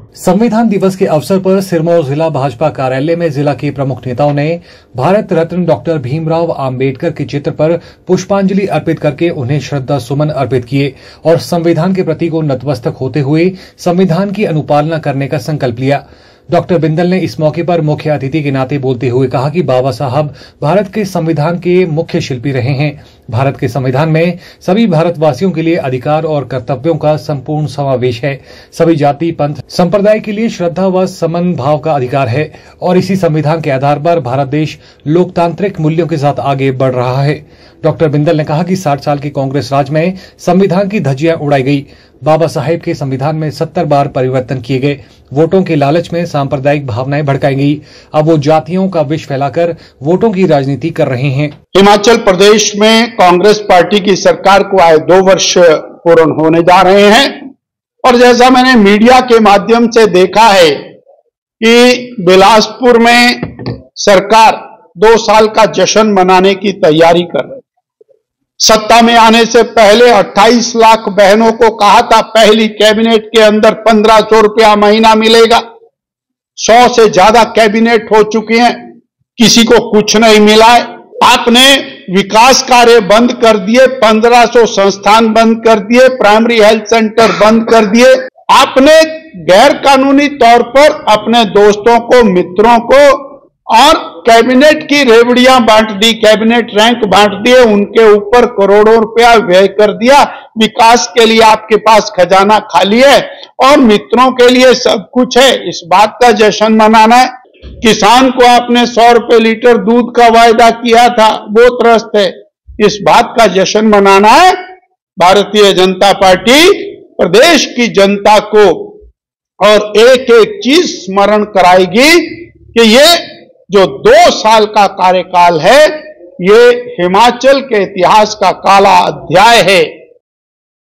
संविधान दिवस के अवसर पर सिरमौर जिला भाजपा कार्यालय में जिला के प्रमुख नेताओं ने भारत रत्न डॉक्टर भीमराव आम्बेडकर के चित्र पर पुष्पांजलि अर्पित करके उन्हें श्रद्धा सुमन अर्पित किए और संविधान के प्रति को नतमस्तक होते हुए संविधान की अनुपालना करने का संकल्प लिया। डॉक्टर बिंदल ने इस मौके पर मुख्य अतिथि के नाते बोलते हुए कहा कि बाबा साहब भारत के संविधान के मुख्य शिल्पी रहे हैं। भारत के संविधान में सभी भारतवासियों के लिए अधिकार और कर्तव्यों का संपूर्ण समावेश है। सभी जाति पंथ संप्रदाय के लिए श्रद्धा व समन भाव का अधिकार है और इसी संविधान के आधार पर भारत देश लोकतांत्रिक मूल्यों के साथ आगे बढ़ रहा है। डॉक्टर बिंदल ने कहा कि 60 साल के कांग्रेस राज में संविधान की धज्जियां उड़ाई गई। बाबा साहेब के संविधान में 70 बार परिवर्तन किए गए। वोटों के लालच में सांप्रदायिक भावनाएं भड़काई गई। अब वो जातियों का विष फैलाकर वोटों की राजनीति कर रहे हैं। हिमाचल प्रदेश में कांग्रेस पार्टी की सरकार को आए 2 वर्ष पूर्ण होने जा रहे हैं और जैसा मैंने मीडिया के माध्यम से देखा है कि बिलासपुर में सरकार 2 साल का जश्न मनाने की तैयारी कर रही है। सत्ता में आने से पहले 28 लाख बहनों को कहा था पहली कैबिनेट के अंदर 1500 रुपया महीना मिलेगा। 100 से ज्यादा कैबिनेट हो चुकी हैं, किसी को कुछ नहीं मिला है। आपने विकास कार्य बंद कर दिए, 1500 संस्थान बंद कर दिए, प्राइमरी हेल्थ सेंटर बंद कर दिए। आपने गैर कानूनी तौर पर अपने दोस्तों को, मित्रों को और कैबिनेट की रेवड़ियां बांट दी, कैबिनेट रैंक बांट दिए, उनके ऊपर करोड़ों रुपया व्यय कर दिया। विकास के लिए आपके पास खजाना खाली है और मित्रों के लिए सब कुछ है। इस बात का जश्न मनाना है। किसान को आपने 100 रुपए लीटर दूध का वायदा किया था, वो त्रस्त है। इस बात का जश्न मनाना है। भारतीय जनता पार्टी प्रदेश की जनता को और एक एक चीज स्मरण कराएगी कि ये जो 2 साल का कार्यकाल है, ये हिमाचल के इतिहास का काला अध्याय है।